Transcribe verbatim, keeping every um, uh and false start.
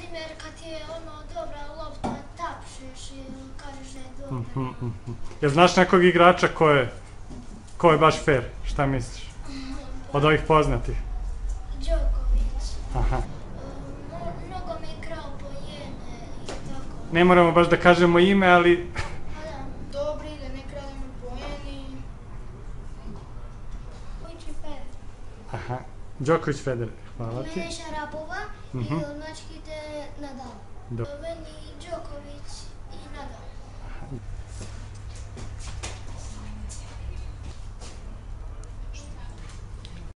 primjer, kad je ono dobra lopta, tapšeš i kažeš da je dobra. Jel znaš nekog igrača ko je, ko je baš fair? Šta misliš? Od ovih poznatih? Đoković. Aha. Mnogo mi je igrao po jene i tako. Ne moramo baš da kažemo ime, ali... Pa da. Dobri, da ne krademo po jeni. Đoković i Federer. Aha. Đoković, Federer. Hvala ti. Mene Šarapova i Nočkite Nadal. Dobro. Meni Đoković i Nadal.